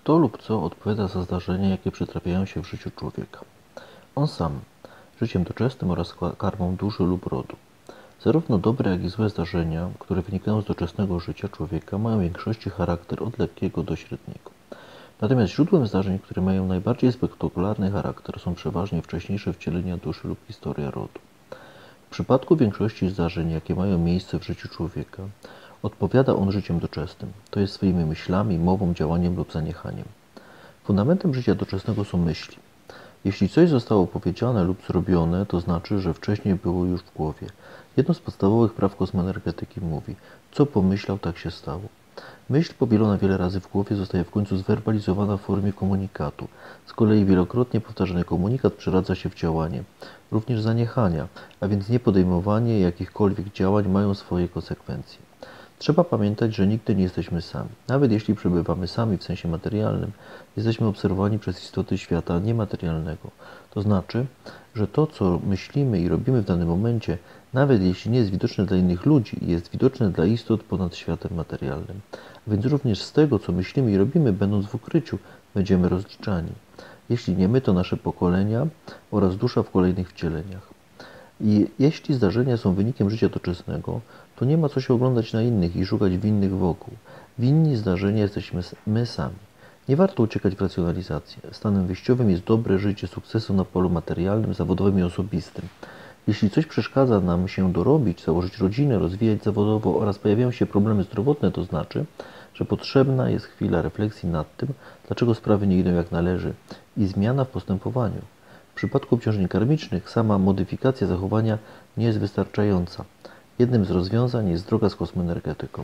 Kto lub co odpowiada za zdarzenia, jakie przytrafiają się w życiu człowieka? On sam, życiem doczesnym oraz karmą duszy lub rodu. Zarówno dobre, jak i złe zdarzenia, które wynikają z doczesnego życia człowieka, mają w większości charakter od lekkiego do średniego. Natomiast źródłem zdarzeń, które mają najbardziej spektakularny charakter, są przeważnie wcześniejsze wcielenia duszy lub historia rodu. W przypadku większości zdarzeń, jakie mają miejsce w życiu człowieka, odpowiada on życiem doczesnym, to jest swoimi myślami, mową, działaniem lub zaniechaniem. Fundamentem życia doczesnego są myśli. Jeśli coś zostało powiedziane lub zrobione, to znaczy, że wcześniej było już w głowie. Jedno z podstawowych praw kosmoenergetyki mówi: co pomyślał, tak się stało. Myśl powielona wiele razy w głowie zostaje w końcu zwerbalizowana w formie komunikatu. Z kolei wielokrotnie powtarzany komunikat przeradza się w działanie. Również zaniechania, a więc niepodejmowanie jakichkolwiek działań mają swoje konsekwencje. Trzeba pamiętać, że nigdy nie jesteśmy sami. Nawet jeśli przebywamy sami w sensie materialnym, jesteśmy obserwowani przez istoty świata niematerialnego. To znaczy, że to, co myślimy i robimy w danym momencie, nawet jeśli nie jest widoczne dla innych ludzi, jest widoczne dla istot ponad światem materialnym. A więc również z tego, co myślimy i robimy, będąc w ukryciu, będziemy rozliczani. Jeśli nie my, to nasze pokolenia oraz dusza w kolejnych wcieleniach. I jeśli zdarzenia są wynikiem życia doczesnego, to nie ma co się oglądać na innych i szukać winnych wokół. Winni zdarzenia jesteśmy my sami. Nie warto uciekać w racjonalizację. Stanem wyjściowym jest dobre życie sukcesu na polu materialnym, zawodowym i osobistym. Jeśli coś przeszkadza nam się dorobić, założyć rodzinę, rozwijać zawodowo oraz pojawiają się problemy zdrowotne, to znaczy, że potrzebna jest chwila refleksji nad tym, dlaczego sprawy nie idą jak należy i zmiana w postępowaniu. W przypadku obciążeń karmicznych sama modyfikacja zachowania nie jest wystarczająca. Jednym z rozwiązań jest droga z kosmoenergetyką.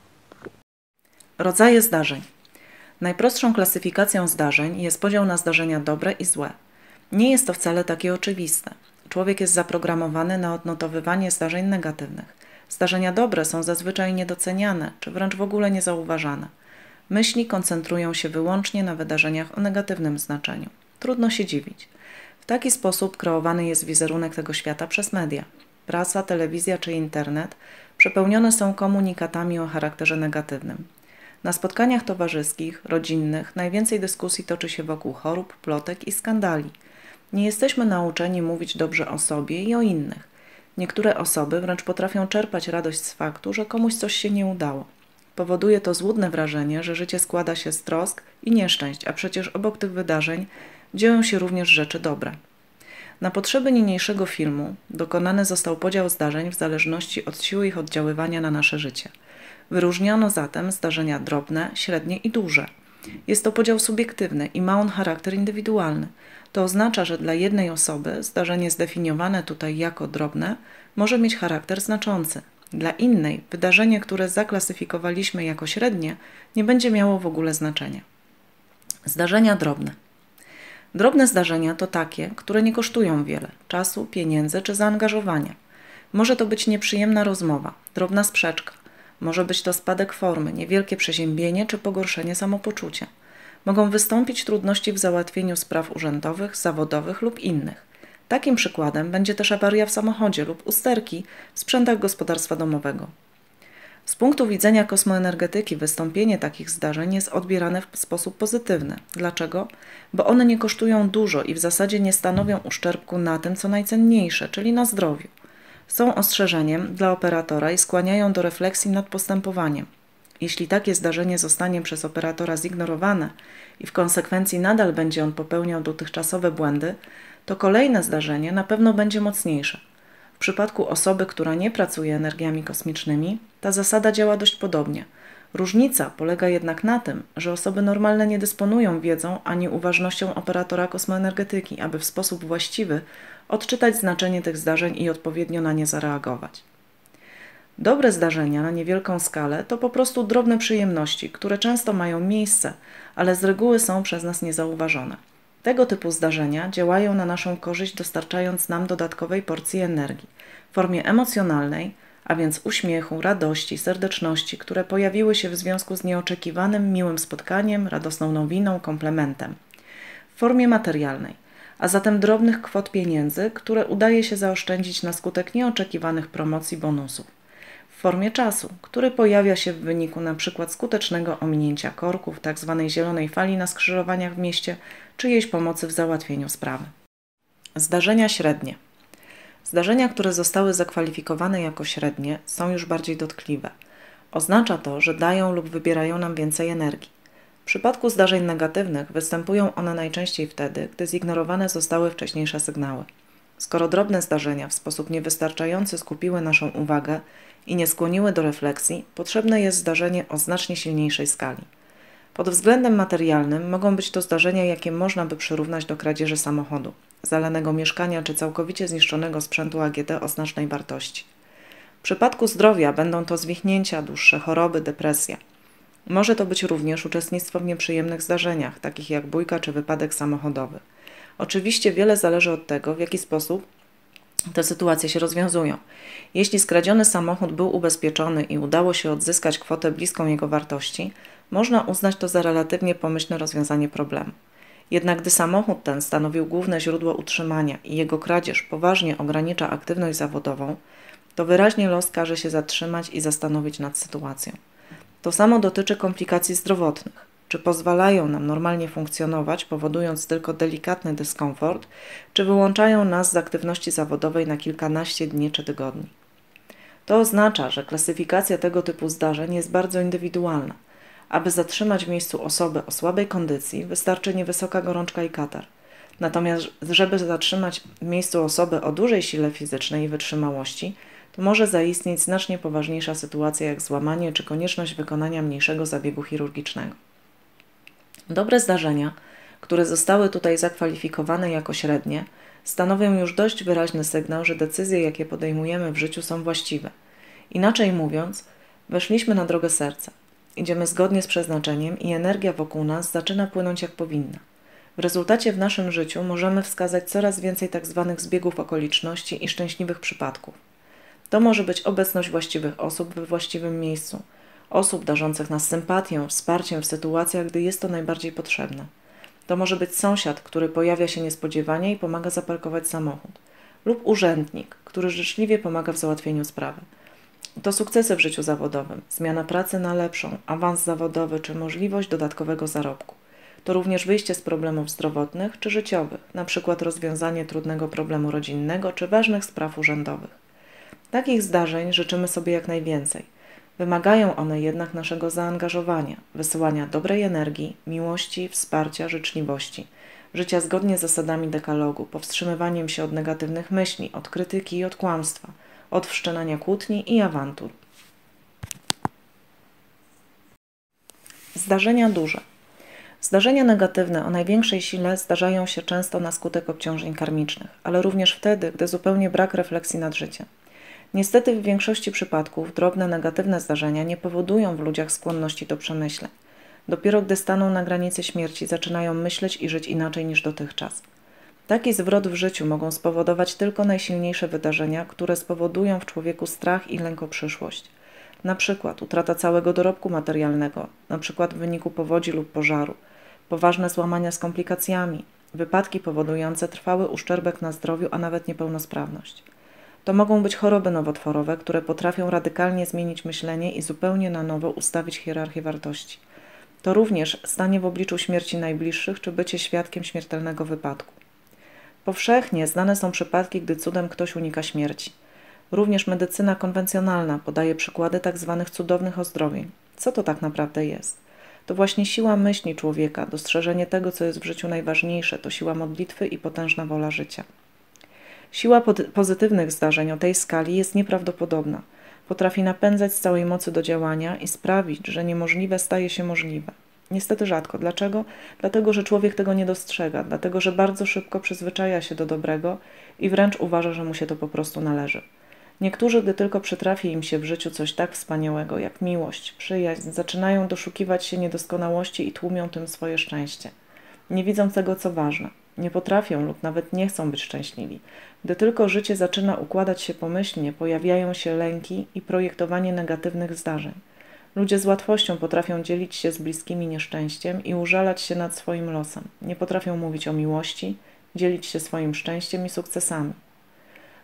Rodzaje zdarzeń. Najprostszą klasyfikacją zdarzeń jest podział na zdarzenia dobre i złe. Nie jest to wcale takie oczywiste. Człowiek jest zaprogramowany na odnotowywanie zdarzeń negatywnych. Zdarzenia dobre są zazwyczaj niedoceniane, czy wręcz w ogóle niezauważane. Myśli koncentrują się wyłącznie na wydarzeniach o negatywnym znaczeniu. Trudno się dziwić. W taki sposób kreowany jest wizerunek tego świata przez media. Prasa, telewizja czy internet przepełnione są komunikatami o charakterze negatywnym. Na spotkaniach towarzyskich, rodzinnych najwięcej dyskusji toczy się wokół chorób, plotek i skandali. Nie jesteśmy nauczeni mówić dobrze o sobie i o innych. Niektóre osoby wręcz potrafią czerpać radość z faktu, że komuś coś się nie udało. Powoduje to złudne wrażenie, że życie składa się z trosk i nieszczęść, a przecież obok tych wydarzeń dzieją się również rzeczy dobre. Na potrzeby niniejszego filmu dokonany został podział zdarzeń w zależności od siły ich oddziaływania na nasze życie. Wyróżniono zatem zdarzenia drobne, średnie i duże. Jest to podział subiektywny i ma on charakter indywidualny. To oznacza, że dla jednej osoby zdarzenie zdefiniowane tutaj jako drobne może mieć charakter znaczący. Dla innej wydarzenie, które zaklasyfikowaliśmy jako średnie, nie będzie miało w ogóle znaczenia. Zdarzenia drobne. Drobne zdarzenia to takie, które nie kosztują wiele czasu, pieniędzy czy zaangażowania. Może to być nieprzyjemna rozmowa, drobna sprzeczka. Może być to spadek formy, niewielkie przeziębienie czy pogorszenie samopoczucia. Mogą wystąpić trudności w załatwieniu spraw urzędowych, zawodowych lub innych. Takim przykładem będzie też awaria w samochodzie lub usterki w sprzętach gospodarstwa domowego. Z punktu widzenia kosmoenergetyki wystąpienie takich zdarzeń jest odbierane w sposób pozytywny. Dlaczego? Bo one nie kosztują dużo i w zasadzie nie stanowią uszczerbku na tym, co najcenniejsze, czyli na zdrowiu. Są ostrzeżeniem dla operatora i skłaniają do refleksji nad postępowaniem. Jeśli takie zdarzenie zostanie przez operatora zignorowane i w konsekwencji nadal będzie on popełniał dotychczasowe błędy, to kolejne zdarzenie na pewno będzie mocniejsze. W przypadku osoby, która nie pracuje energiami kosmicznymi, ta zasada działa dość podobnie. Różnica polega jednak na tym, że osoby normalne nie dysponują wiedzą ani uważnością operatora kosmoenergetyki, aby w sposób właściwy odczytać znaczenie tych zdarzeń i odpowiednio na nie zareagować. Dobre zdarzenia na niewielką skalę to po prostu drobne przyjemności, które często mają miejsce, ale z reguły są przez nas niezauważone. Tego typu zdarzenia działają na naszą korzyść, dostarczając nam dodatkowej porcji energii w formie emocjonalnej, a więc uśmiechu, radości, serdeczności, które pojawiły się w związku z nieoczekiwanym, miłym spotkaniem, radosną nowiną, komplementem. W formie materialnej, a zatem drobnych kwot pieniędzy, które udaje się zaoszczędzić na skutek nieoczekiwanych promocji bonusów. W formie czasu, który pojawia się w wyniku np. skutecznego ominięcia korków, tzw. zielonej fali na skrzyżowaniach w mieście, czyjejś pomocy w załatwieniu sprawy. Zdarzenia średnie. Zdarzenia, które zostały zakwalifikowane jako średnie, są już bardziej dotkliwe. Oznacza to, że dają lub wybierają nam więcej energii. W przypadku zdarzeń negatywnych występują one najczęściej wtedy, gdy zignorowane zostały wcześniejsze sygnały. Skoro drobne zdarzenia w sposób niewystarczający skupiły naszą uwagę i nie skłoniły do refleksji, potrzebne jest zdarzenie o znacznie silniejszej skali. Pod względem materialnym mogą być to zdarzenia, jakie można by przyrównać do kradzieży samochodu, zalanego mieszkania czy całkowicie zniszczonego sprzętu AGD o znacznej wartości. W przypadku zdrowia będą to zwichnięcia dłuższe, choroby, depresja. Może to być również uczestnictwo w nieprzyjemnych zdarzeniach, takich jak bójka czy wypadek samochodowy. Oczywiście wiele zależy od tego, w jaki sposób te sytuacje się rozwiązują. Jeśli skradziony samochód był ubezpieczony i udało się odzyskać kwotę bliską jego wartości, można uznać to za relatywnie pomyślne rozwiązanie problemu. Jednak gdy samochód ten stanowił główne źródło utrzymania i jego kradzież poważnie ogranicza aktywność zawodową, to wyraźnie los każe się zatrzymać i zastanowić nad sytuacją. To samo dotyczy komplikacji zdrowotnych. Czy pozwalają nam normalnie funkcjonować, powodując tylko delikatny dyskomfort, czy wyłączają nas z aktywności zawodowej na kilkanaście dni czy tygodni. To oznacza, że klasyfikacja tego typu zdarzeń jest bardzo indywidualna. Aby zatrzymać w miejscu osobę o słabej kondycji, wystarczy niewysoka gorączka i katar. Natomiast, żeby zatrzymać w miejscu osobę o dużej sile fizycznej i wytrzymałości, to może zaistnieć znacznie poważniejsza sytuacja jak złamanie czy konieczność wykonania mniejszego zabiegu chirurgicznego. Dobre zdarzenia, które zostały tutaj zakwalifikowane jako średnie, stanowią już dość wyraźny sygnał, że decyzje, jakie podejmujemy w życiu, są właściwe. Inaczej mówiąc, weszliśmy na drogę serca. Idziemy zgodnie z przeznaczeniem i energia wokół nas zaczyna płynąć jak powinna. W rezultacie w naszym życiu możemy wskazać coraz więcej tzw. zbiegów okoliczności i szczęśliwych przypadków. To może być obecność właściwych osób we właściwym miejscu, osób darzących nas sympatią, wsparciem w sytuacjach, gdy jest to najbardziej potrzebne. To może być sąsiad, który pojawia się niespodziewanie i pomaga zaparkować samochód, lub urzędnik, który życzliwie pomaga w załatwieniu sprawy. To sukcesy w życiu zawodowym, zmiana pracy na lepszą, awans zawodowy czy możliwość dodatkowego zarobku. To również wyjście z problemów zdrowotnych czy życiowych, np. rozwiązanie trudnego problemu rodzinnego czy ważnych spraw urzędowych. Takich zdarzeń życzymy sobie jak najwięcej. Wymagają one jednak naszego zaangażowania, wysyłania dobrej energii, miłości, wsparcia, życzliwości, życia zgodnie z zasadami dekalogu, powstrzymywaniem się od negatywnych myśli, od krytyki i od kłamstwa, od wszczynania kłótni i awantur. Zdarzenia duże. Zdarzenia negatywne o największej sile zdarzają się często na skutek obciążeń karmicznych, ale również wtedy, gdy zupełnie brak refleksji nad życiem. Niestety w większości przypadków drobne negatywne zdarzenia nie powodują w ludziach skłonności do przemyśleń. Dopiero gdy staną na granicy śmierci, zaczynają myśleć i żyć inaczej niż dotychczas. Taki zwrot w życiu mogą spowodować tylko najsilniejsze wydarzenia, które spowodują w człowieku strach i lęk o przyszłość. Na przykład utrata całego dorobku materialnego, na przykład w wyniku powodzi lub pożaru, poważne złamania z komplikacjami, wypadki powodujące trwały uszczerbek na zdrowiu, a nawet niepełnosprawność. To mogą być choroby nowotworowe, które potrafią radykalnie zmienić myślenie i zupełnie na nowo ustawić hierarchię wartości. To również stanie w obliczu śmierci najbliższych czy bycie świadkiem śmiertelnego wypadku. Powszechnie znane są przypadki, gdy cudem ktoś unika śmierci. Również medycyna konwencjonalna podaje przykłady tzw. cudownych ozdrowień. Co to tak naprawdę jest? To właśnie siła myśli człowieka, dostrzeżenie tego, co jest w życiu najważniejsze, to siła modlitwy i potężna wola życia. Siła pozytywnych zdarzeń o tej skali jest nieprawdopodobna. Potrafi napędzać z całej mocy do działania i sprawić, że niemożliwe staje się możliwe. Niestety rzadko. Dlaczego? Dlatego, że człowiek tego nie dostrzega, dlatego, że bardzo szybko przyzwyczaja się do dobrego i wręcz uważa, że mu się to po prostu należy. Niektórzy, gdy tylko przytrafi im się w życiu coś tak wspaniałego jak miłość, przyjaźń, zaczynają doszukiwać się niedoskonałości i tłumią tym swoje szczęście. Nie widzą tego, co ważne. Nie potrafią lub nawet nie chcą być szczęśliwi. Gdy tylko życie zaczyna układać się pomyślnie, pojawiają się lęki i projektowanie negatywnych zdarzeń. Ludzie z łatwością potrafią dzielić się z bliskimi nieszczęściem i użalać się nad swoim losem. Nie potrafią mówić o miłości, dzielić się swoim szczęściem i sukcesami.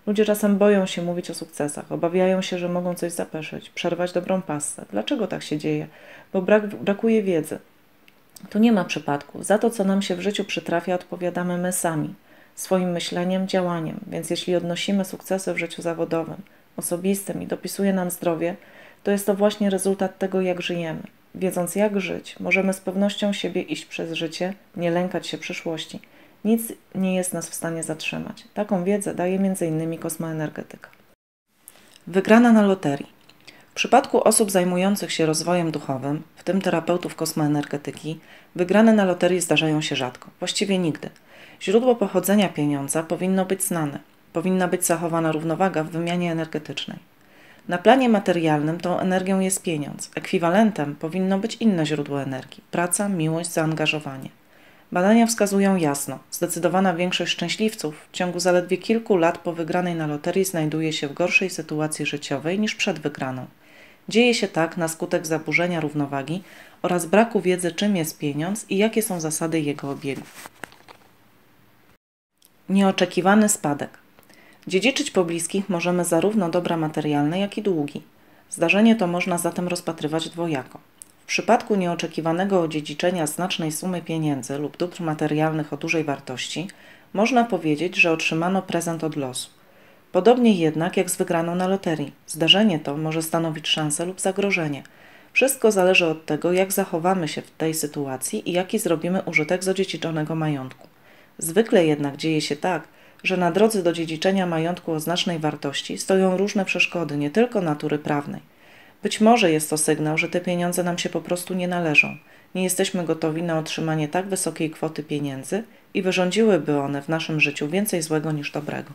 Ludzie czasem boją się mówić o sukcesach, obawiają się, że mogą coś zapeszyć, przerwać dobrą passę. Dlaczego tak się dzieje? Bo brakuje wiedzy. Tu nie ma przypadków. Za to, co nam się w życiu przytrafia, odpowiadamy my sami, swoim myśleniem, działaniem. Więc jeśli odnosimy sukcesy w życiu zawodowym, osobistym i dopisuje nam zdrowie, to jest to właśnie rezultat tego, jak żyjemy. Wiedząc, jak żyć, możemy z pewnością siebie iść przez życie, nie lękać się przyszłości. Nic nie jest nas w stanie zatrzymać. Taką wiedzę daje m.in. kosmoenergetyka. Wygrana na loterii. W przypadku osób zajmujących się rozwojem duchowym, w tym terapeutów kosmoenergetyki, wygrane na loterii zdarzają się rzadko, właściwie nigdy. Źródło pochodzenia pieniądza powinno być znane. Powinna być zachowana równowaga w wymianie energetycznej. Na planie materialnym tą energią jest pieniądz. Ekwiwalentem powinno być inne źródło energii – praca, miłość, zaangażowanie. Badania wskazują jasno, zdecydowana większość szczęśliwców w ciągu zaledwie kilku lat po wygranej na loterii znajduje się w gorszej sytuacji życiowej niż przed wygraną. Dzieje się tak na skutek zaburzenia równowagi oraz braku wiedzy, czym jest pieniądz i jakie są zasady jego obiegu. Nieoczekiwany spadek. Dziedziczyć po bliskich możemy zarówno dobra materialne, jak i długi. Zdarzenie to można zatem rozpatrywać dwojako. W przypadku nieoczekiwanego odziedziczenia znacznej sumy pieniędzy lub dóbr materialnych o dużej wartości, można powiedzieć, że otrzymano prezent od losu. Podobnie jednak jak z wygraną na loterii. Zdarzenie to może stanowić szansę lub zagrożenie. Wszystko zależy od tego, jak zachowamy się w tej sytuacji i jaki zrobimy użytek z odziedziczonego majątku. Zwykle jednak dzieje się tak, że na drodze do dziedziczenia majątku o znacznej wartości stoją różne przeszkody, nie tylko natury prawnej. Być może jest to sygnał, że te pieniądze nam się po prostu nie należą. Nie jesteśmy gotowi na otrzymanie tak wysokiej kwoty pieniędzy i wyrządziłyby one w naszym życiu więcej złego niż dobrego.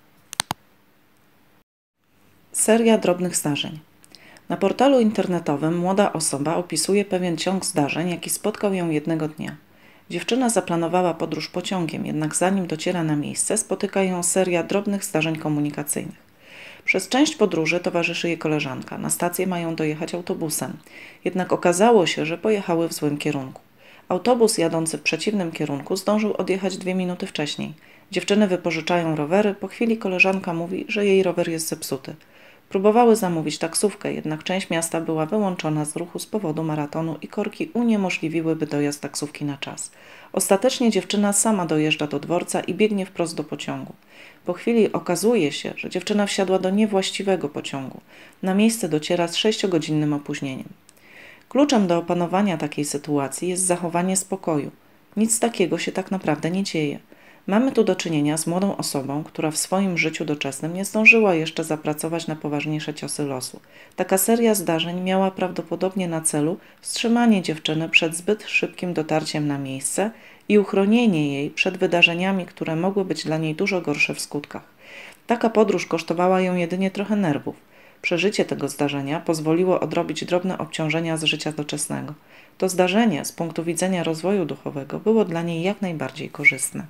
Seria drobnych zdarzeń. Na portalu internetowym młoda osoba opisuje pewien ciąg zdarzeń, jaki spotkał ją jednego dnia. Dziewczyna zaplanowała podróż pociągiem, jednak zanim dociera na miejsce, spotyka ją seria drobnych zdarzeń komunikacyjnych. Przez część podróży towarzyszy jej koleżanka. Na stację mają dojechać autobusem. Jednak okazało się, że pojechały w złym kierunku. Autobus jadący w przeciwnym kierunku zdążył odjechać 2 minuty wcześniej. Dziewczyny wypożyczają rowery, po chwili koleżanka mówi, że jej rower jest zepsuty. Próbowały zamówić taksówkę, jednak część miasta była wyłączona z ruchu z powodu maratonu i korki uniemożliwiłyby dojazd taksówki na czas. Ostatecznie dziewczyna sama dojeżdża do dworca i biegnie wprost do pociągu. Po chwili okazuje się, że dziewczyna wsiadła do niewłaściwego pociągu. Na miejsce dociera z 6-godzinnym opóźnieniem. Kluczem do opanowania takiej sytuacji jest zachowanie spokoju. Nic takiego się tak naprawdę nie dzieje. Mamy tu do czynienia z młodą osobą, która w swoim życiu doczesnym nie zdążyła jeszcze zapracować na poważniejsze ciosy losu. Taka seria zdarzeń miała prawdopodobnie na celu wstrzymanie dziewczyny przed zbyt szybkim dotarciem na miejsce i uchronienie jej przed wydarzeniami, które mogły być dla niej dużo gorsze w skutkach. Taka podróż kosztowała ją jedynie trochę nerwów. Przeżycie tego zdarzenia pozwoliło odrobić drobne obciążenia z życia doczesnego. To zdarzenie z punktu widzenia rozwoju duchowego było dla niej jak najbardziej korzystne.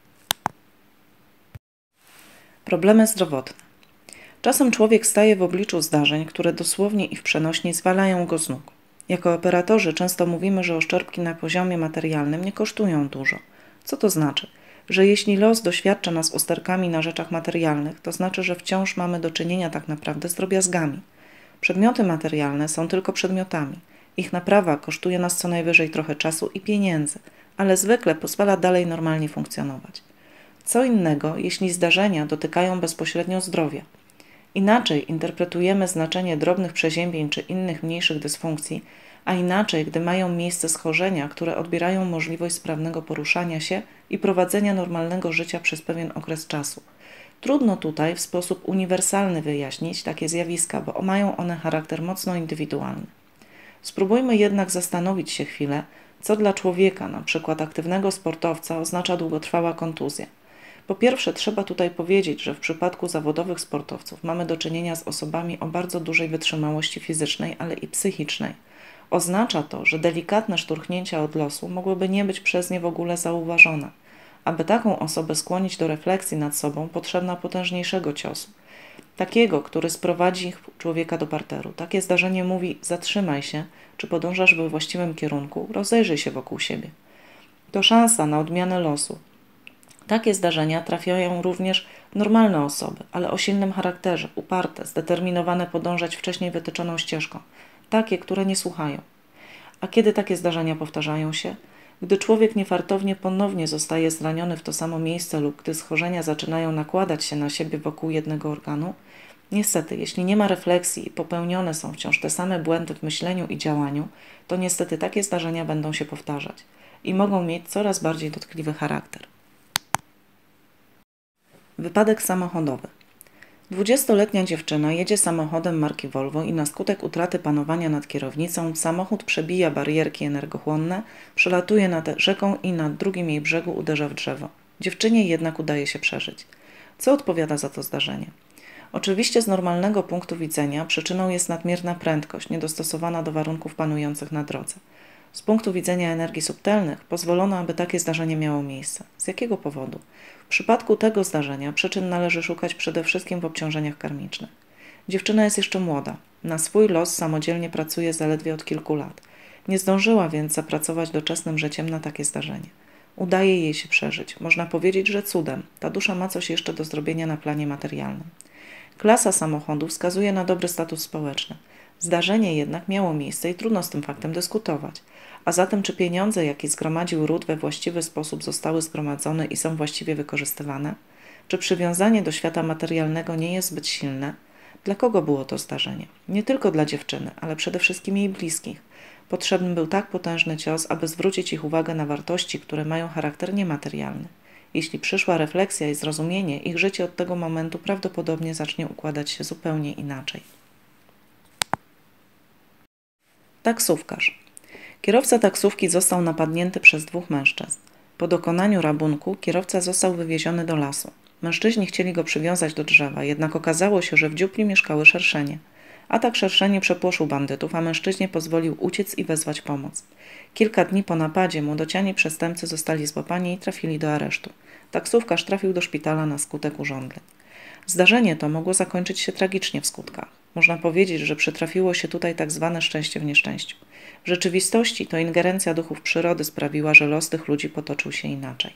Problemy zdrowotne. Czasem człowiek staje w obliczu zdarzeń, które dosłownie i w przenośni zwalają go z nóg. Jako operatorzy często mówimy, że uszczerbki na poziomie materialnym nie kosztują dużo. Co to znaczy? Że jeśli los doświadcza nas usterkami na rzeczach materialnych, to znaczy, że wciąż mamy do czynienia tak naprawdę z drobiazgami. Przedmioty materialne są tylko przedmiotami. Ich naprawa kosztuje nas co najwyżej trochę czasu i pieniędzy, ale zwykle pozwala dalej normalnie funkcjonować. Co innego, jeśli zdarzenia dotykają bezpośrednio zdrowia. Inaczej interpretujemy znaczenie drobnych przeziębień czy innych mniejszych dysfunkcji, a inaczej, gdy mają miejsce schorzenia, które odbierają możliwość sprawnego poruszania się i prowadzenia normalnego życia przez pewien okres czasu. Trudno tutaj w sposób uniwersalny wyjaśnić takie zjawiska, bo mają one charakter mocno indywidualny. Spróbujmy jednak zastanowić się chwilę, co dla człowieka, np. aktywnego sportowca, oznacza długotrwała kontuzja. Po pierwsze, trzeba tutaj powiedzieć, że w przypadku zawodowych sportowców mamy do czynienia z osobami o bardzo dużej wytrzymałości fizycznej, ale i psychicznej. Oznacza to, że delikatne szturchnięcia od losu mogłyby nie być przez nie w ogóle zauważone. Aby taką osobę skłonić do refleksji nad sobą, potrzebna potężniejszego ciosu. Takiego, który sprowadzi człowieka do parteru. Takie zdarzenie mówi: zatrzymaj się, czy podążasz we właściwym kierunku, rozejrzyj się wokół siebie. To szansa na odmianę losu. Takie zdarzenia trafiają również normalne osoby, ale o silnym charakterze, uparte, zdeterminowane podążać wcześniej wytyczoną ścieżką, takie, które nie słuchają. A kiedy takie zdarzenia powtarzają się? Gdy człowiek niefartownie ponownie zostaje zraniony w to samo miejsce lub gdy schorzenia zaczynają nakładać się na siebie wokół jednego organu? Niestety, jeśli nie ma refleksji i popełnione są wciąż te same błędy w myśleniu i działaniu, to niestety takie zdarzenia będą się powtarzać i mogą mieć coraz bardziej dotkliwy charakter. Wypadek samochodowy. 20-letnia dziewczyna jedzie samochodem marki Volvo i na skutek utraty panowania nad kierownicą samochód przebija barierki energochłonne, przelatuje nad rzeką i na drugim jej brzegu uderza w drzewo. Dziewczynie jednak udaje się przeżyć. Co odpowiada za to zdarzenie? Oczywiście z normalnego punktu widzenia przyczyną jest nadmierna prędkość, niedostosowana do warunków panujących na drodze. Z punktu widzenia energii subtelnych pozwolono, aby takie zdarzenie miało miejsce. Z jakiego powodu? W przypadku tego zdarzenia przyczyn należy szukać przede wszystkim w obciążeniach karmicznych. Dziewczyna jest jeszcze młoda. Na swój los samodzielnie pracuje zaledwie od kilku lat. Nie zdążyła więc zapracować doczesnym życiem na takie zdarzenie. Udaje jej się przeżyć. Można powiedzieć, że cudem. Ta dusza ma coś jeszcze do zrobienia na planie materialnym. Klasa samochodu wskazuje na dobry status społeczny. Zdarzenie jednak miało miejsce i trudno z tym faktem dyskutować. A zatem czy pieniądze, jakie zgromadził ród, we właściwy sposób zostały zgromadzone i są właściwie wykorzystywane? Czy przywiązanie do świata materialnego nie jest zbyt silne? Dla kogo było to zdarzenie? Nie tylko dla dziewczyny, ale przede wszystkim jej bliskich. Potrzebny był tak potężny cios, aby zwrócić ich uwagę na wartości, które mają charakter niematerialny. Jeśli przyszła refleksja i zrozumienie, ich życie od tego momentu prawdopodobnie zacznie układać się zupełnie inaczej. Taksówkarz. Kierowca taksówki został napadnięty przez dwóch mężczyzn. Po dokonaniu rabunku kierowca został wywieziony do lasu. Mężczyźni chcieli go przywiązać do drzewa, jednak okazało się, że w dziupli mieszkały szerszenie. Atak szerszeni przepłoszył bandytów, a mężczyźnie pozwolił uciec i wezwać pomoc. Kilka dni po napadzie młodociani przestępcy zostali złapani i trafili do aresztu. Taksówkarz trafił do szpitala na skutek urządzeń. Zdarzenie to mogło zakończyć się tragicznie w skutkach. Można powiedzieć, że przytrafiło się tutaj tak zwane szczęście w nieszczęściu. W rzeczywistości to ingerencja duchów przyrody sprawiła, że los tych ludzi potoczył się inaczej.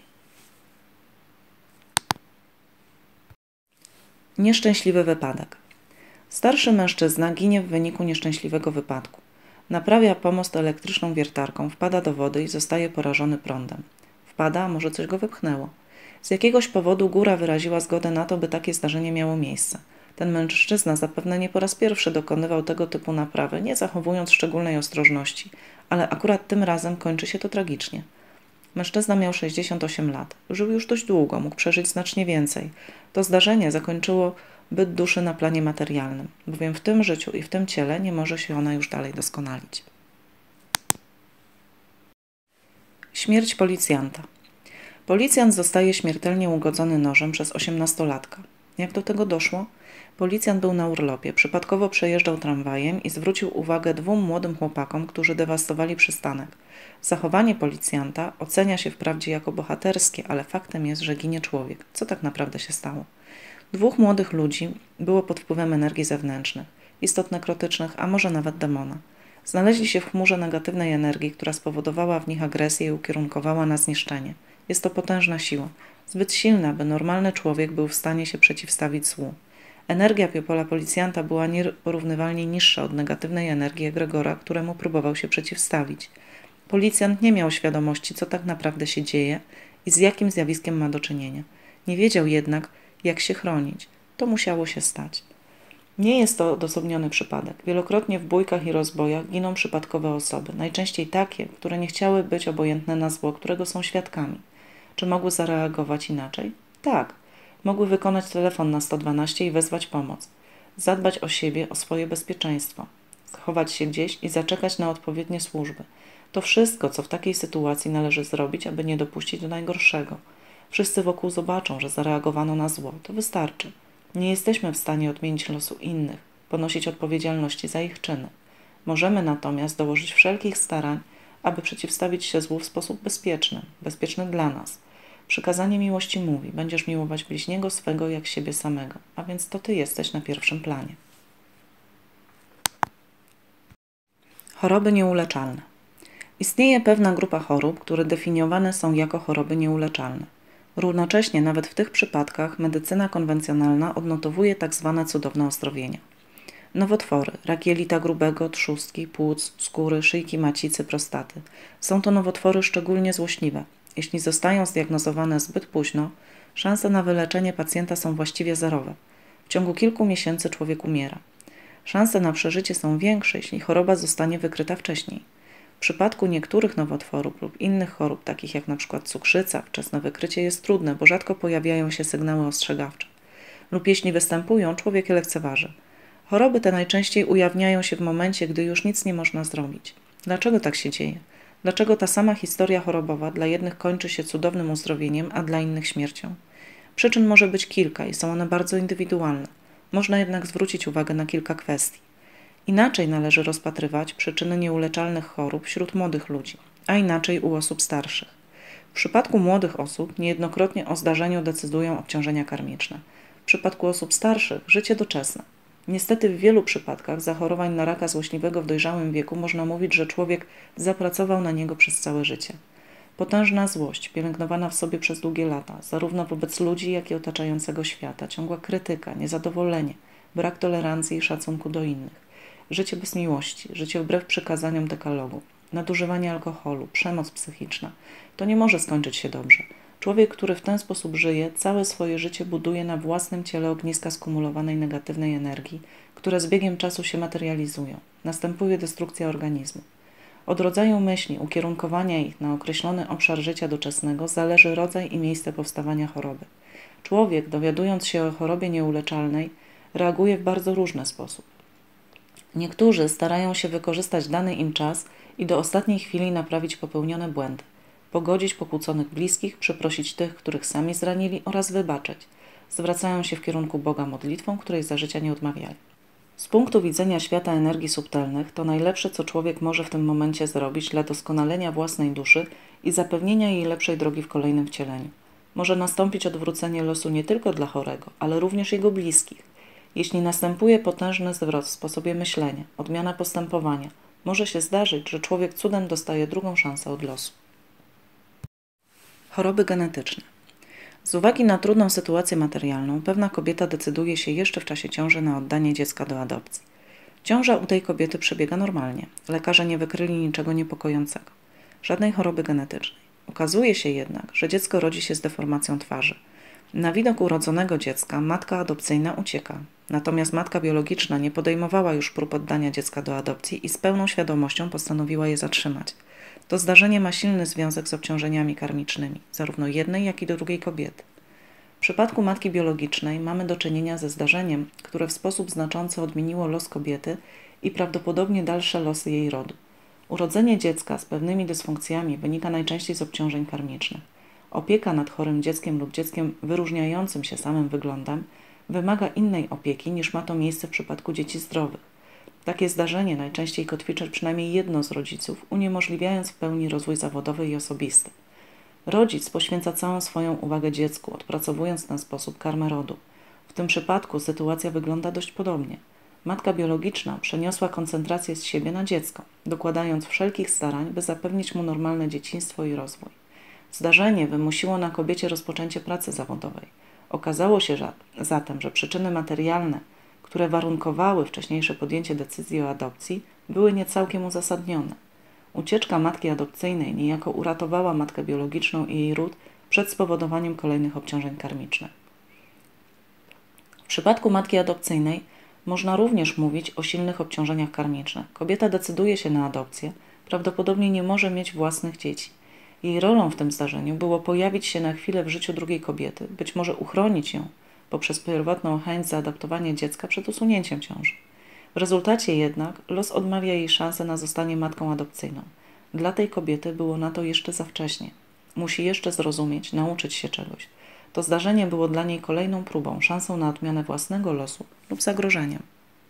Nieszczęśliwy wypadek. Starszy mężczyzna ginie w wyniku nieszczęśliwego wypadku. Naprawia pomost elektryczną wiertarką, wpada do wody i zostaje porażony prądem. Wpada, a może coś go wypchnęło. Z jakiegoś powodu góra wyraziła zgodę na to, by takie zdarzenie miało miejsce. Ten mężczyzna zapewne nie po raz pierwszy dokonywał tego typu naprawy, nie zachowując szczególnej ostrożności, ale akurat tym razem kończy się to tragicznie. Mężczyzna miał 68 lat. Żył już dość długo, mógł przeżyć znacznie więcej. To zdarzenie zakończyło byt duszy na planie materialnym, bowiem w tym życiu i w tym ciele nie może się ona już dalej doskonalić. Śmierć policjanta. Policjant zostaje śmiertelnie ugodzony nożem przez 18-latka. Jak do tego doszło? Policjant był na urlopie, przypadkowo przejeżdżał tramwajem i zwrócił uwagę dwóm młodym chłopakom, którzy dewastowali przystanek. Zachowanie policjanta ocenia się wprawdzie jako bohaterskie, ale faktem jest, że ginie człowiek. Co tak naprawdę się stało? Dwóch młodych ludzi było pod wpływem energii zewnętrznych, istot nekrotycznych, a może nawet demona. Znaleźli się w chmurze negatywnej energii, która spowodowała w nich agresję i ukierunkowała na zniszczenie. Jest to potężna siła, zbyt silna, by normalny człowiek był w stanie się przeciwstawić złu. Energia piopola policjanta była nieporównywalnie niższa od negatywnej energii egregora, któremu próbował się przeciwstawić. Policjant nie miał świadomości, co tak naprawdę się dzieje i z jakim zjawiskiem ma do czynienia. Nie wiedział jednak, jak się chronić. To musiało się stać. Nie jest to odosobniony przypadek. Wielokrotnie w bójkach i rozbojach giną przypadkowe osoby, najczęściej takie, które nie chciały być obojętne na zło, którego są świadkami. Czy mogły zareagować inaczej? Tak. Mogły wykonać telefon na 112 i wezwać pomoc. Zadbać o siebie, o swoje bezpieczeństwo. Schować się gdzieś i zaczekać na odpowiednie służby. To wszystko, co w takiej sytuacji należy zrobić, aby nie dopuścić do najgorszego. Wszyscy wokół zobaczą, że zareagowano na zło. To wystarczy. Nie jesteśmy w stanie odmienić losu innych, ponosić odpowiedzialności za ich czyny. Możemy natomiast dołożyć wszelkich starań, aby przeciwstawić się złu w sposób bezpieczny dla nas. Przykazanie miłości mówi, będziesz miłować bliźniego swego jak siebie samego, a więc to ty jesteś na pierwszym planie. Choroby nieuleczalne. Istnieje pewna grupa chorób, które definiowane są jako choroby nieuleczalne. Równocześnie nawet w tych przypadkach medycyna konwencjonalna odnotowuje tzw. cudowne ozdrowienia. Nowotwory, rak jelita grubego, trzustki, płuc, skóry, szyjki macicy, prostaty. Są to nowotwory szczególnie złośliwe. Jeśli zostają zdiagnozowane zbyt późno, szanse na wyleczenie pacjenta są właściwie zerowe. W ciągu kilku miesięcy człowiek umiera. Szanse na przeżycie są większe, jeśli choroba zostanie wykryta wcześniej. W przypadku niektórych nowotworów lub innych chorób, takich jak np. cukrzyca, wczesne wykrycie jest trudne, bo rzadko pojawiają się sygnały ostrzegawcze. Lub jeśli występują, człowiek je lekceważy. Choroby te najczęściej ujawniają się w momencie, gdy już nic nie można zrobić. Dlaczego tak się dzieje? Dlaczego ta sama historia chorobowa dla jednych kończy się cudownym uzdrowieniem, a dla innych śmiercią? Przyczyn może być kilka i są one bardzo indywidualne. Można jednak zwrócić uwagę na kilka kwestii. Inaczej należy rozpatrywać przyczyny nieuleczalnych chorób wśród młodych ludzi, a inaczej u osób starszych. W przypadku młodych osób niejednokrotnie o zdarzeniu decydują obciążenia karmiczne. W przypadku osób starszych życie doczesne. Niestety w wielu przypadkach zachorowań na raka złośliwego w dojrzałym wieku można mówić, że człowiek zapracował na niego przez całe życie. Potężna złość, pielęgnowana w sobie przez długie lata, zarówno wobec ludzi, jak i otaczającego świata, ciągła krytyka, niezadowolenie, brak tolerancji i szacunku do innych. Życie bez miłości, życie wbrew przykazaniom dekalogu, nadużywanie alkoholu, przemoc psychiczna. To nie może skończyć się dobrze. Człowiek, który w ten sposób żyje, całe swoje życie buduje na własnym ciele ogniska skumulowanej negatywnej energii, które z biegiem czasu się materializują. Następuje destrukcja organizmu. Od rodzaju myśli, ukierunkowania ich na określony obszar życia doczesnego zależy rodzaj i miejsce powstawania choroby. Człowiek, dowiadując się o chorobie nieuleczalnej, reaguje w bardzo różny sposób. Niektórzy starają się wykorzystać dany im czas i do ostatniej chwili naprawić popełnione błędy, pogodzić pokłóconych bliskich, przeprosić tych, których sami zranili oraz wybaczyć. Zwracają się w kierunku Boga modlitwą, której za życia nie odmawiali. Z punktu widzenia świata energii subtelnych, to najlepsze, co człowiek może w tym momencie zrobić dla doskonalenia własnej duszy i zapewnienia jej lepszej drogi w kolejnym wcieleniu. Może nastąpić odwrócenie losu nie tylko dla chorego, ale również jego bliskich. Jeśli następuje potężny zwrot w sposobie myślenia, odmiana postępowania, może się zdarzyć, że człowiek cudem dostaje drugą szansę od losu. Choroby genetyczne. Z uwagi na trudną sytuację materialną, pewna kobieta decyduje się jeszcze w czasie ciąży na oddanie dziecka do adopcji. Ciąża u tej kobiety przebiega normalnie. Lekarze nie wykryli niczego niepokojącego. Żadnej choroby genetycznej. Okazuje się jednak, że dziecko rodzi się z deformacją twarzy. Na widok urodzonego dziecka matka adopcyjna ucieka. Natomiast matka biologiczna nie podejmowała już prób oddania dziecka do adopcji i z pełną świadomością postanowiła je zatrzymać. To zdarzenie ma silny związek z obciążeniami karmicznymi, zarówno jednej, jak i drugiej kobiety. W przypadku matki biologicznej mamy do czynienia ze zdarzeniem, które w sposób znaczący odmieniło los kobiety i prawdopodobnie dalsze losy jej rodu. Urodzenie dziecka z pewnymi dysfunkcjami wynika najczęściej z obciążeń karmicznych. Opieka nad chorym dzieckiem lub dzieckiem wyróżniającym się samym wyglądem wymaga innej opieki niż ma to miejsce w przypadku dzieci zdrowych. Takie zdarzenie najczęściej kotwiczy przynajmniej jedno z rodziców, uniemożliwiając w pełni rozwój zawodowy i osobisty. Rodzic poświęca całą swoją uwagę dziecku, odpracowując w ten sposób karmę rodu. W tym przypadku sytuacja wygląda dość podobnie. Matka biologiczna przeniosła koncentrację z siebie na dziecko, dokładając wszelkich starań, by zapewnić mu normalne dzieciństwo i rozwój. Zdarzenie wymusiło na kobiecie rozpoczęcie pracy zawodowej. Okazało się zatem, że przyczyny materialne, które warunkowały wcześniejsze podjęcie decyzji o adopcji, były niecałkiem uzasadnione. Ucieczka matki adopcyjnej niejako uratowała matkę biologiczną i jej ród przed spowodowaniem kolejnych obciążeń karmicznych. W przypadku matki adopcyjnej można również mówić o silnych obciążeniach karmicznych. Kobieta decyduje się na adopcję, prawdopodobnie nie może mieć własnych dzieci. Jej rolą w tym zdarzeniu było pojawić się na chwilę w życiu drugiej kobiety, być może uchronić ją poprzez pierwotną chęć zaadoptowania dziecka przed usunięciem ciąży. W rezultacie jednak los odmawia jej szansę na zostanie matką adopcyjną. Dla tej kobiety było na to jeszcze za wcześnie. Musi jeszcze zrozumieć, nauczyć się czegoś. To zdarzenie było dla niej kolejną próbą, szansą na odmianę własnego losu lub zagrożeniem.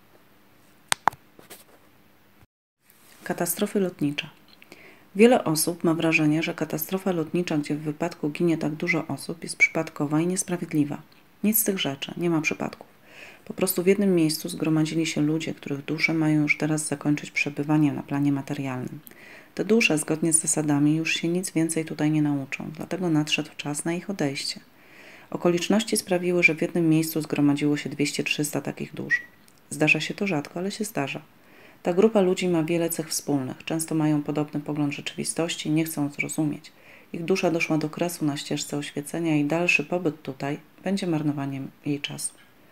Katastrofy lotnicze. Wiele osób ma wrażenie, że katastrofa lotnicza, gdzie w wypadku ginie tak dużo osób, jest przypadkowa i niesprawiedliwa. Nic z tych rzeczy, nie ma przypadków. Po prostu w jednym miejscu zgromadzili się ludzie, których dusze mają już teraz zakończyć przebywanie na planie materialnym. Te dusze, zgodnie z zasadami, już się nic więcej tutaj nie nauczą, dlatego nadszedł czas na ich odejście. Okoliczności sprawiły, że w jednym miejscu zgromadziło się 200-300 takich dusz. Zdarza się to rzadko, ale się zdarza. Ta grupa ludzi ma wiele cech wspólnych, często mają podobny pogląd rzeczywistości, nie chcą zrozumieć. Ich dusza doszła do kresu na ścieżce oświecenia i dalszy pobyt tutaj będzie marnowaniem jej czasu.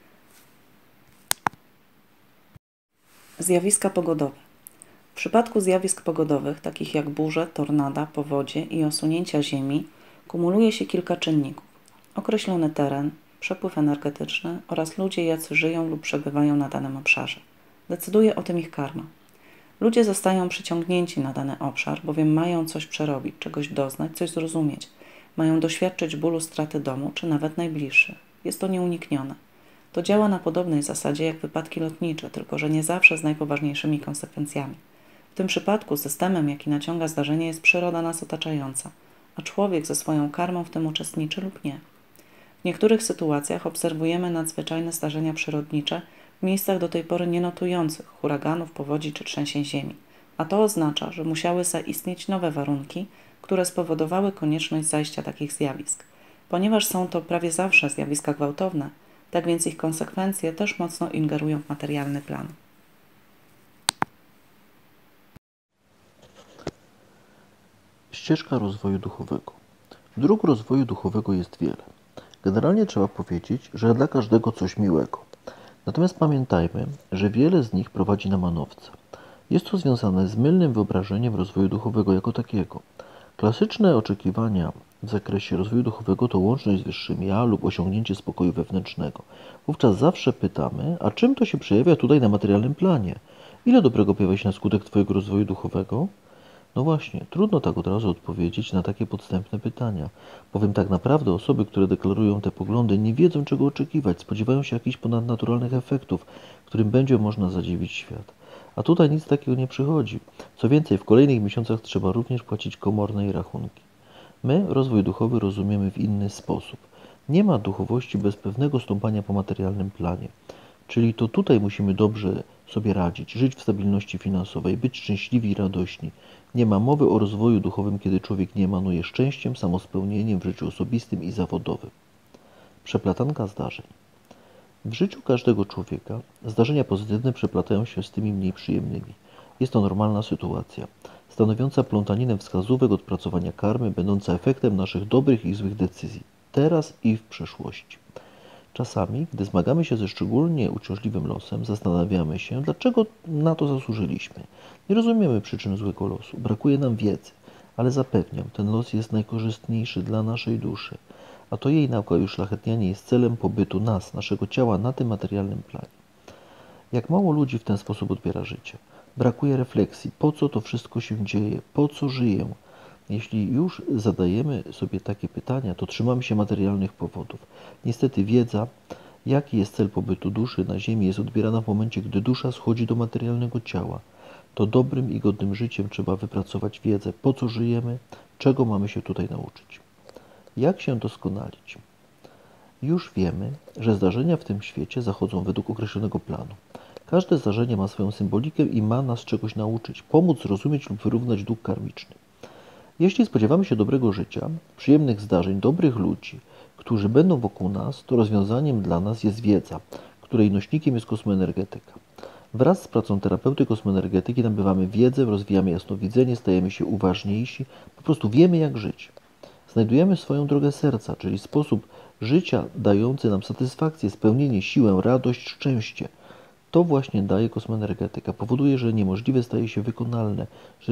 Zjawiska pogodowe. W przypadku zjawisk pogodowych, takich jak burze, tornada, powodzie i osunięcia ziemi, kumuluje się kilka czynników. Określony teren, przepływ energetyczny oraz ludzie, jacy żyją lub przebywają na danym obszarze. Decyduje o tym ich karma. Ludzie zostają przyciągnięci na dany obszar, bowiem mają coś przerobić, czegoś doznać, coś zrozumieć. Mają doświadczyć bólu straty domu, czy nawet najbliższych. Jest to nieuniknione. To działa na podobnej zasadzie jak wypadki lotnicze, tylko że nie zawsze z najpoważniejszymi konsekwencjami. W tym przypadku systemem, jaki naciąga zdarzenie, jest przyroda nas otaczająca, a człowiek ze swoją karmą w tym uczestniczy lub nie. W niektórych sytuacjach obserwujemy nadzwyczajne zdarzenia przyrodnicze w miejscach do tej pory nienotujących huraganów, powodzi czy trzęsień ziemi, a to oznacza, że musiały zaistnieć nowe warunki, które spowodowały konieczność zajścia takich zjawisk. Ponieważ są to prawie zawsze zjawiska gwałtowne, tak więc ich konsekwencje też mocno ingerują w materialny plan. Ścieżka rozwoju duchowego. Dróg rozwoju duchowego jest wiele. Generalnie trzeba powiedzieć, że dla każdego coś miłego. Natomiast pamiętajmy, że wiele z nich prowadzi na manowce. Jest to związane z mylnym wyobrażeniem rozwoju duchowego jako takiego. Klasyczne oczekiwania w zakresie rozwoju duchowego to łączność z wyższym ja lub osiągnięcie spokoju wewnętrznego. Wówczas zawsze pytamy, a czym to się przejawia tutaj na materialnym planie? Ile dobrego pojawia się na skutek Twojego rozwoju duchowego? No właśnie, trudno tak od razu odpowiedzieć na takie podstępne pytania, bowiem tak naprawdę osoby, które deklarują te poglądy, nie wiedzą czego oczekiwać, spodziewają się jakichś ponadnaturalnych efektów, którym będzie można zadziwić świat. A tutaj nic takiego nie przychodzi. Co więcej, w kolejnych miesiącach trzeba również płacić komorne i rachunki. My rozwój duchowy rozumiemy w inny sposób. Nie ma duchowości bez pewnego stąpania po materialnym planie. Czyli to tutaj musimy dobrze sobie radzić, żyć w stabilności finansowej, być szczęśliwi i radośni. Nie ma mowy o rozwoju duchowym, kiedy człowiek nie emanuje szczęściem, samospełnieniem w życiu osobistym i zawodowym. Przeplatanka zdarzeń. W życiu każdego człowieka zdarzenia pozytywne przeplatają się z tymi mniej przyjemnymi. Jest to normalna sytuacja, stanowiąca plątaninę wskazówek odpracowania karmy, będąca efektem naszych dobrych i złych decyzji, teraz i w przeszłości. Czasami, gdy zmagamy się ze szczególnie uciążliwym losem, zastanawiamy się, dlaczego na to zasłużyliśmy. Nie rozumiemy przyczyn złego losu, brakuje nam wiedzy, ale zapewniam, ten los jest najkorzystniejszy dla naszej duszy, a to jej nauka i uszlachetnianie jest celem pobytu nas, naszego ciała na tym materialnym planie. Jak mało ludzi w ten sposób odbiera życie. Brakuje refleksji, po co to wszystko się dzieje, po co żyję. Jeśli już zadajemy sobie takie pytania, to trzymamy się materialnych powodów. Niestety wiedza, jaki jest cel pobytu duszy na ziemi, jest odbierana w momencie, gdy dusza schodzi do materialnego ciała. To dobrym i godnym życiem trzeba wypracować wiedzę, po co żyjemy, czego mamy się tutaj nauczyć. Jak się doskonalić? Już wiemy, że zdarzenia w tym świecie zachodzą według określonego planu. Każde zdarzenie ma swoją symbolikę i ma nas czegoś nauczyć, pomóc zrozumieć lub wyrównać dług karmiczny. Jeśli spodziewamy się dobrego życia, przyjemnych zdarzeń, dobrych ludzi, którzy będą wokół nas, to rozwiązaniem dla nas jest wiedza, której nośnikiem jest kosmoenergetyka. Wraz z pracą terapeuty kosmoenergetyki nabywamy wiedzę, rozwijamy jasnowidzenie, stajemy się uważniejsi, po prostu wiemy jak żyć. Znajdujemy swoją drogę serca, czyli sposób życia dający nam satysfakcję, spełnienie, siłę, radość, szczęście. To właśnie daje kosmoenergetyka. Powoduje, że niemożliwe staje się wykonalne,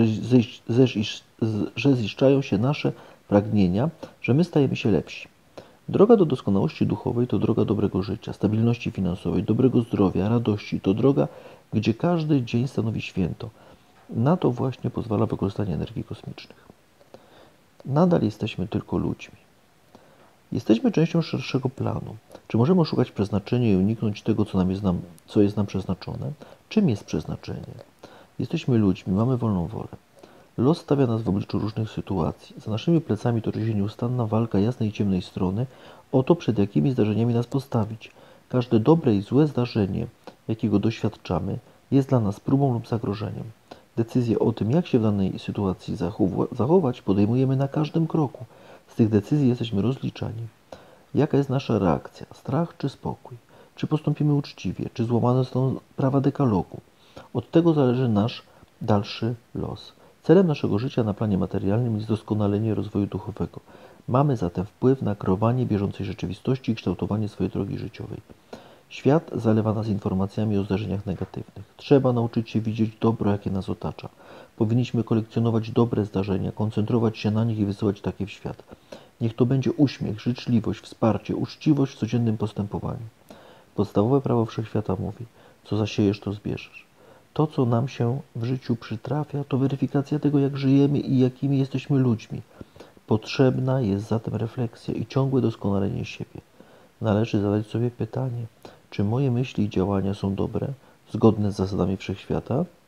że ziszczają się nasze pragnienia, że my stajemy się lepsi. Droga do doskonałości duchowej to droga dobrego życia, stabilności finansowej, dobrego zdrowia, radości. To droga, gdzie każdy dzień stanowi święto. Na to właśnie pozwala wykorzystanie energii kosmicznych. Nadal jesteśmy tylko ludźmi. Jesteśmy częścią szerszego planu. Czy możemy oszukać przeznaczenie i uniknąć tego, co jest nam przeznaczone? Czym jest przeznaczenie? Jesteśmy ludźmi, mamy wolną wolę. Los stawia nas w obliczu różnych sytuacji. Za naszymi plecami toczy się nieustanna walka jasnej i ciemnej strony o to, przed jakimi zdarzeniami nas postawić. Każde dobre i złe zdarzenie, jakiego doświadczamy, jest dla nas próbą lub zagrożeniem. Decyzję o tym, jak się w danej sytuacji zachować, podejmujemy na każdym kroku. Z tych decyzji jesteśmy rozliczani. Jaka jest nasza reakcja? Strach czy spokój? Czy postąpimy uczciwie? Czy złamane są prawa dekalogu? Od tego zależy nasz dalszy los. Celem naszego życia na planie materialnym jest doskonalenie rozwoju duchowego. Mamy zatem wpływ na kreowanie bieżącej rzeczywistości i kształtowanie swojej drogi życiowej. Świat zalewa nas informacjami o zdarzeniach negatywnych. Trzeba nauczyć się widzieć dobro, jakie nas otacza. Powinniśmy kolekcjonować dobre zdarzenia, koncentrować się na nich i wysyłać takie w świat. Niech to będzie uśmiech, życzliwość, wsparcie, uczciwość w codziennym postępowaniu. Podstawowe prawo wszechświata mówi: co zasiejesz, to zbierzesz. To, co nam się w życiu przytrafia, to weryfikacja tego, jak żyjemy i jakimi jesteśmy ludźmi. Potrzebna jest zatem refleksja i ciągłe doskonalenie siebie. Należy zadać sobie pytanie, czy moje myśli i działania są dobre, zgodne z zasadami wszechświata?